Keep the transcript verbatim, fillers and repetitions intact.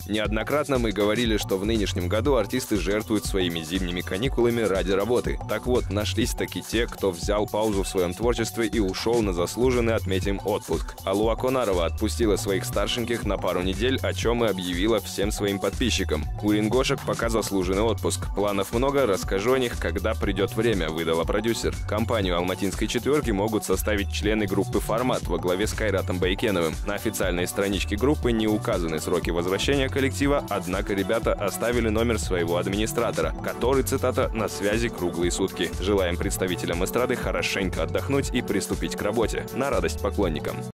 Неоднократно мы говорили, что в нынешнем году артисты жертвуют своими зимними каникулами ради работы. Так вот, нашлись таки те, кто взял паузу в своем творчестве и ушел на заслуженный, отметим, отпуск. Алуа Конарова отпустила своих старшеньких на пару недель, о чем и объявила всем своим подписчикам. У Рингошек пока заслуженный отпуск. Планов много, расскажу о них, когда придет время, выдала продюсер. Компанию алматинской четверки могут составить члены группы «Формат» во главе с Кайратом Байкеновым. На официальной страничке группы не указаны сроки возвращения коллектива, однако ребята оставили номер своего администратора, который, цитата, «на связи круглые сутки». Желаем представителям эстрады хорошенько отдохнуть и приступить к работе, на радость поклонникам.